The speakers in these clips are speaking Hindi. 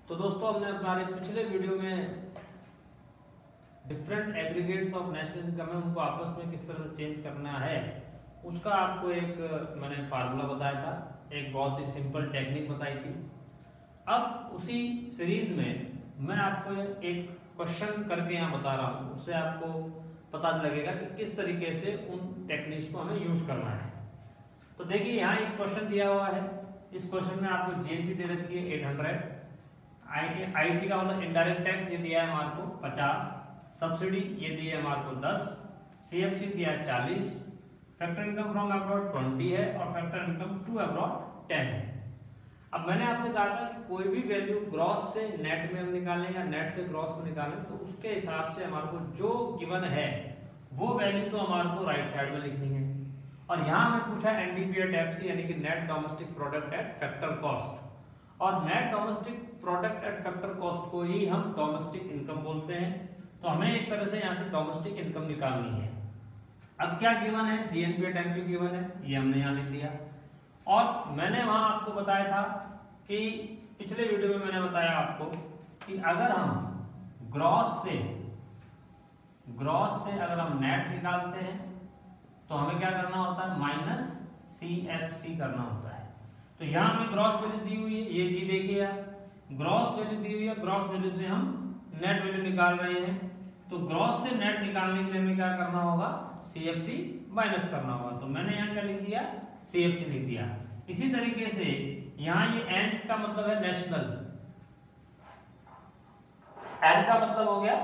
तो दोस्तों हमने हमारे पिछले वीडियो में different aggregates of national income है उनको आपस में किस तरह से चेंज करना है उसका आपको एक मैंने फार्मूला बताया था, एक बहुत ही सिंपल टेक्निक बताई थी। अब उसी सीरीज में मैं आपको एक क्वेश्चन करके यहाँ बता रहा हूँ, उससे आपको पता लगेगा कि किस तरीके से उन टेक्निक्स को हमें यूज करना है। तो देखिए यहाँ एक क्वेश्चन दिया हुआ है, इस क्वेश्चन में आपको जीएनपी दे रखी है 800, आईटी का मतलब इनडायरेक्ट टैक्स ये दिया है हमारे को 50, सब्सिडी ये दी है हमारे को 10, सीएफसी दिया है 40, फैक्टर इनकम फ्रॉम अब्रॉड 20 है और फैक्टर इनकम टू अब्रॉड 10 है। अब मैंने आपसे कहा था कि कोई भी वैल्यू ग्रॉस से नेट में हम निकालें या नेट से ग्रॉस में निकालें तो उसके हिसाब से हमारे को जो गिवन है वो वैल्यू तो हमारे को राइट साइड में लिखनी है। और यहाँ हमें पूछा एनडीपी एट एफसी यानी कि net domestic product at factor cost, और net domestic product at factor cost को ही हम डोमेस्टिक इनकम बोलते हैं। तो हमें एक तरह से यहाँ से डोमेस्टिक इनकम निकालनी है। अब क्या गिवन है, जीएनपी एट एमपी गिवन है, ये हमने यहाँ लिख दिया। और मैंने वहां आपको बताया था कि पिछले वीडियो में मैंने बताया आपको कि अगर हम ग्रॉस से अगर हम नेट निकालते हैं तो हमें क्या करना होता है, माइनस सीएफसी करना होता है। तो यहाँ हमें ग्रॉस वैल्यू दी हुई है, ये जी देखिए ग्रॉस वैल्यू दी हुई है, ग्रॉस वैल्यू से हम नेट वैल्यू निकाल रहे हैं। तो ग्रॉस से नेट निकालने के लिए हमें क्या करना होगा, सीएफसी माइनस करना होगा। तो मैंने यहाँ क्या लिख दिया, सीएफसी लिख दिया। इसी तरीके से यहाँ ये एन का मतलब है नेशनल, एन का मतलब हो गया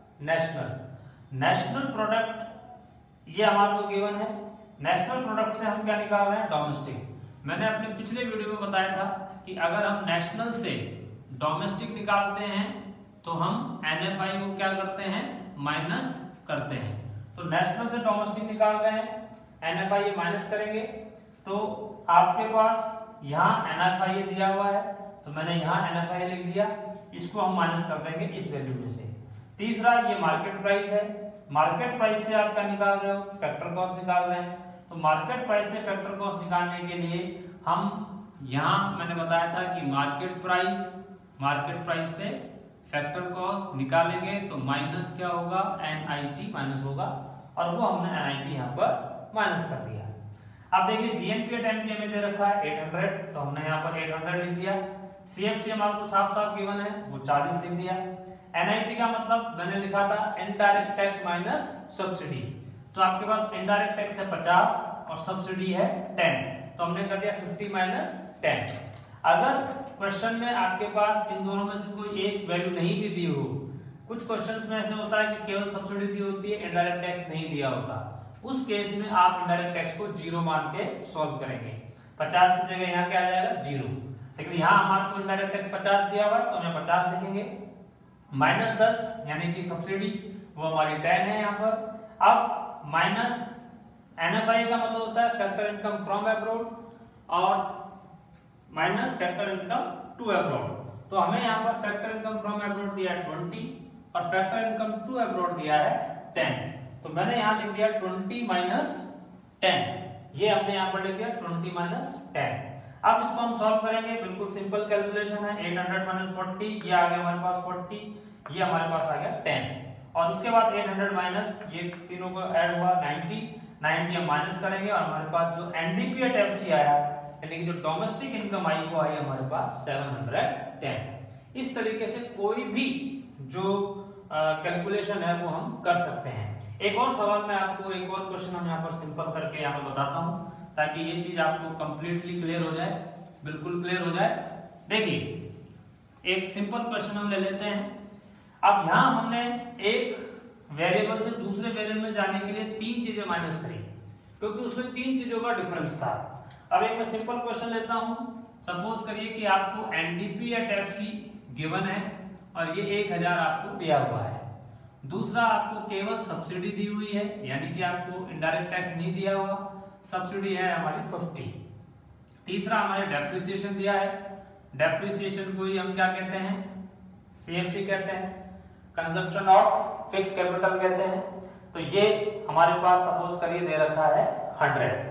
नेशनल प्रोडक्ट, ये हमारे को गिवन है। नेशनल प्रोडक्ट से हम क्या निकाल रहे हैं, डोमेस्टिक। मैंने अपने पिछले वीडियो में बताया था कि अगर हम नेशनल से डोमेस्टिक निकालते हैं तो हम एनएफआई को क्या करते हैं, माइनस करते हैं। तो नेशनल से डोमेस्टिक निकाल रहे हैं, एनएफआई माइनस करेंगे तो आपके पास यहाँ एनएफआई दिया हुआ है, तो मैंने यहाँ एनएफआई लिख दिया, इसको हम माइनस कर देंगे इस वैल्यू में से। तीसरा ये मार्केट प्राइस है, मार्केट प्राइस से आप क्या निकाल रहे हो, फैक्टर कॉस्ट निकाल रहे हैं। तो मार्केट प्राइस से फैक्टर कॉस्ट निकालने के लिए हम यहाँ मैंने बताया था कि मार्केट प्राइस से फैक्टर कॉस्ट निकालेंगे तो माइनस क्या होगा, एनआईटी माइनस होगा, और वो हमने एनआईटी यहाँ पर माइनस कर दिया। अब देखिए जीएनपी एट एमपी में दे रखा है 800, तो हमने यहाँ पर 800 लिख दिया। सीएफसी हमारे को साफ साफ गिवन है, वो 40 लिख दिया। एनआईटी का मतलब मैंने लिखा था इनडायरेक्ट टैक्स माइनस सब्सिडी, तो आपके पास इनडायरेक्ट टैक्स है 50 और सब्सिडी है 10, तो हमने कर दिया 50 माइनस 10। अगर क्वेश्चन में आपके पास इन दोनों में से कोई एक वैल्यू नहीं भी दी हो, कुछ क्वेश्चंस में ऐसे होता है कि केवल सब्सिडी दी होती है, इनडायरेक्ट टैक्स नहीं दिया होता, उस केस में आप इनडायरेक्ट टैक्स को 0 मान के सॉल्व करेंगे। 50 की जगह यहाँ क्या आ जाएगा, 0। लेकिन यहाँ हमारे को इनडायरेक्ट टैक्स 50 दिया हुआ है तो हमें 50 लिखेंगे, माइनस 10 यानी कि सब्सिडी वो हमारी 10 है यहाँ पर। अब माइनस एनएफआई का मतलब होता है फैक्टर इनकम फ्रॉम अब्रॉड, और minus factor income to abroad. तो हमें यहाँ पर फैक्टर इनकम फ्रॉम अब्रॉड दिया है 20 और फैक्टर इनकम टू अब्रॉड दिया है 10, तो मैंने यहाँ लिख दिया 20 माइनस 10, ये हमने यहाँ पर लिख दिया 20 माइनस 10। अब इसको हम सॉल्व करेंगे, बिल्कुल सिंपल कैलकुलेशन है। 800 माइनस 40, ये आ गया हमारे पास 40, ये हमारे पास आ गया 10, और उसके बाद 800 माइनस ये तीनों को ऐड हुआ 90 हम माइनस करेंगे, और हमारे पास जो एनडीपी एट एफसी आया यानी कि जो डोमेस्टिक इनकम आई वो आई हमारे पास 710। इस तरीके से कोई भी जो कैलकुलेशन है वो हम कर सकते हैं। एक और सवाल मैं आपको, एक और क्वेश्चन हम यहाँ पर सिंपल करके यहाँ पर बताता हूँ ताकि ये चीज आपको कंप्लीटली क्लियर हो जाए, बिल्कुल क्लियर हो जाए। देखिए एक सिंपल क्वेश्चन हम ले लेते हैं। अब यहाँ हमने एक वेरिएबल से दूसरे वेरिएबल में जाने के लिए 3 चीजें माइनस करी, क्योंकि उसमें 3 चीजों का डिफरेंस था। अब एक मैं सिंपल क्वेश्चन लेता हूँ। सपोज करिए कि आपको एनडीपी एट एफसी गिवन है और ये 1000 आपको दिया हुआ है। दूसरा आपको केवल सब्सिडी दी हुई है, यानी कि आपको इनडायरेक्ट टैक्स नहीं दिया हुआ, सब्सिडी है हमारी 50। तीसरा हमारे डेप्रिसिएशन दिया है, डेप्रिसिएशन को ही हम क्या कहते हैं, सीएफसी कहते हैं, कंजप्शन ऑफ फिक्स कैपिटल कहते हैं। तो ये हमारे पास सपोज करिए दे रखा है 100,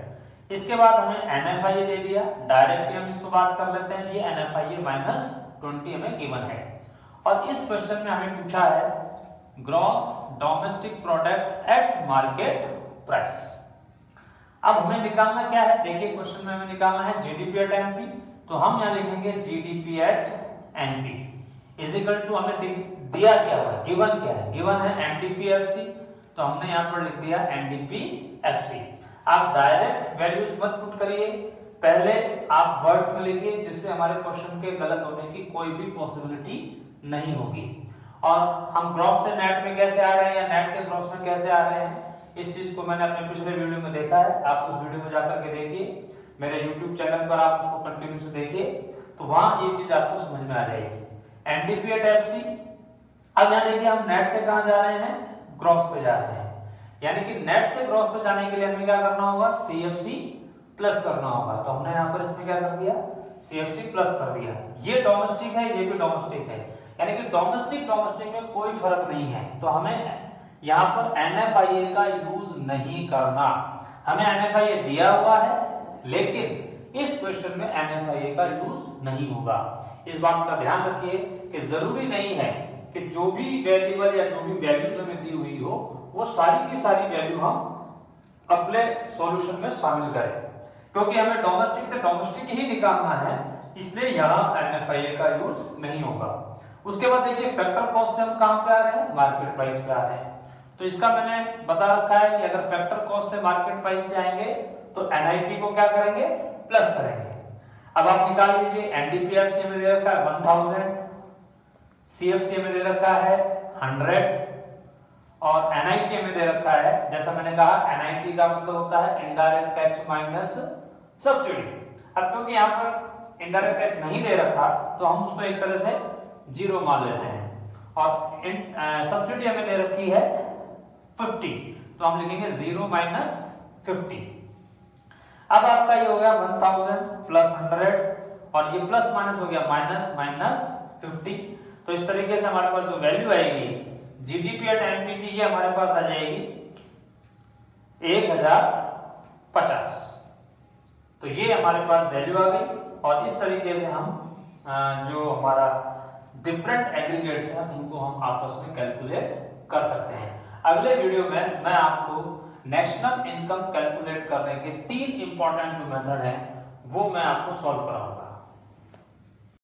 इसके बाद हमें NFIA दे दिया, डायरेक्टली हम इसको बात कर लेते हैं। ये NFIA माइनस 20 हमें गिवन है। और इस क्वेश्चन में हमें पूछा है gross domestic product at market price. अब हमें निकालना क्या है, देखिए क्वेश्चन में हमें निकालना है जीडीपी एट एनपी, तो हम यहाँ लिखेंगे GDP at NP is equal to, हमें दिया क्या हुआ, गिवन क्या है, गिवन है एनडीपीएफसी, तो हमने यहाँ पर लिख दिया एनडीपीएफसी। आप डायरेक्ट वैल्यूज मत पुट करिए, पहले आप वर्ड्स में लिखिए, जिससे हमारे क्वेश्चन के गलत होने की कोई भी पॉसिबिलिटी नहीं होगी। और हम ग्रॉस से नेट में कैसे आ रहे हैं या नेट से ग्रॉस में कैसे आ रहे हैं, इस चीज को मैंने अपने पिछले वीडियो में देखा है, आप उस वीडियो में जाकर के देखिए, मेरे YouTube चैनल पर आप उसको कंटिन्यू से देखिए, तो वहां ये चीज आपको समझ में आ जाएगी। NDP at FC. अब यहाँ देखिए हम नेट से कहां जा रहे हैं, ग्रॉस पे जा रहे हैं, यानी कि नेट से ग्रॉस पे जाने के लिए हमें क्या करना होगा, सीएफसी प्लस करना होगा। तो हमने यहाँ पर इसमें क्या कर दिया, सीएफसी प्लस कर दिया। ये डोमेस्टिक है, ये भी डोमेस्टिक है, यानी कि डोमेस्टिक में कोई फर्क नहीं है, तो हमें यहाँ पर NFIA का यूज नहीं करना। हमें NFIA दिया हुआ है, लेकिन इस क्वेश्चन में NFIA का यूज नहीं होगा। इस बात का ध्यान रखिए कि जरूरी नहीं है कि जो भी वेरिएबल या जो भी वैल्यूज हमें दी हुई हो, वो सारी की सारी वैल्यू हम अपने सॉल्यूशन में शामिल करें, क्योंकि हमें डोमेस्टिक से डोमेस्टिक ही निकालना है, इसलिए यहाँ NFIA का यूज नहीं होगा। उसके बाद देखिए फैक्टर कॉस्ट से हम कहां पे आ रहे हैं, मार्केट प्राइस पे आ रहे हैं। तो इसका मैंने बता रखा है कि अगर फैक्टर कॉस्ट से मार्केट प्राइस पे आएंगे तो NIP को क्या करेंगे, प्लस करेंगे। अब आप निकाल लीजिए, एनडीपीएफसी में दे रखा है 1000, सीएफसी में दे रखा है 100 और NIT में दे रखा है, जैसा मैंने कहा NIT का मतलब होता है इनडायरेक्ट टैक्स माइनस सब्सिडी। अब क्योंकि यहाँ पर इनडायरेक्ट टैक्स नहीं दे रखा, तो हम उसको एक तरह से जीरो मान लेते हैं, और सब्सिडी हमें दे रखी है 50, तो हम लिखेंगे 0 माइनस 50। अब आपका ये हो गया 1000 प्लस 100 और ये प्लस माइनस हो गया माइनस माइनस 50। तो इस तरीके से हमारे पास जो वैल्यू आएगी जीडीपी एट एनपी की, ये हमारे पास आ जाएगी 1050। तो ये हमारे पास वैल्यू आ गई, और इस तरीके से हम जो हमारा डिफरेंट एग्रीगेट्स हैं उनको हम आपस में कैलकुलेट कर सकते हैं। अगले वीडियो में मैं आपको नेशनल इनकम कैलकुलेट करने के 3 इंपॉर्टेंट जो मेथड हैं वो मैं आपको सॉल्व कराऊंगा।